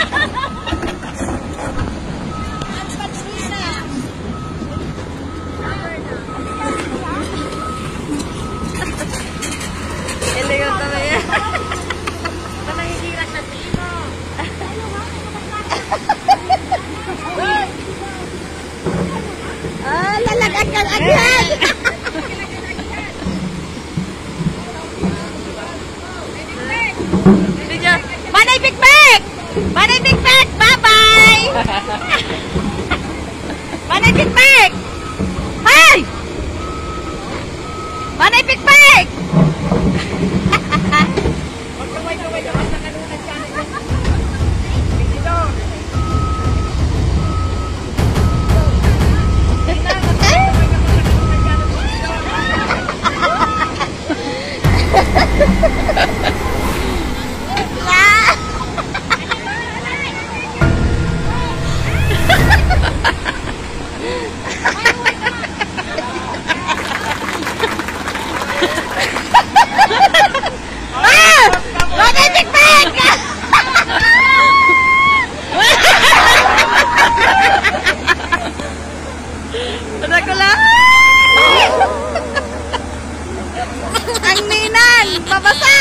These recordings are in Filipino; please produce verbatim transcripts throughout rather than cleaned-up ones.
Ah, lalagan ka agad! Manay pikpik! Manay pikpik! Bye-bye! Manay pikpik! Hi! Manay pikpik! Magkaway-kaway naman sa kanunan siya. Dito! Ang ninang! Mabasa!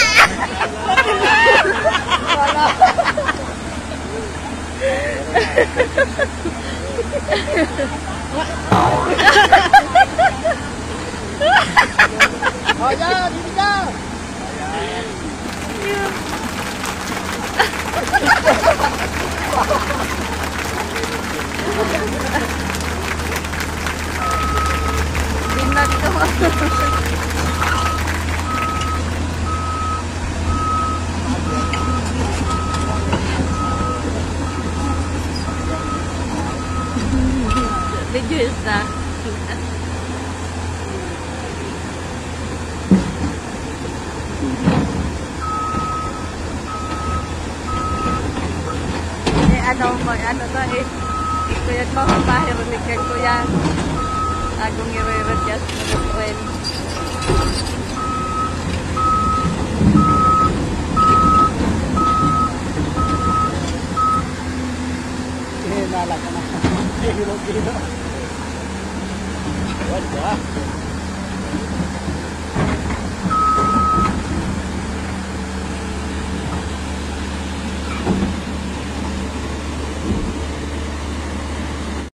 Oh, yan! Dito ka! Binag ka mo. Video is that? Eh, ano mo, ano to eh, kuya ko, mahirunikan ko yan. Agong i-re-readjust mo ng friend. Eh, nalaka na. Hilo-hilo. Wala.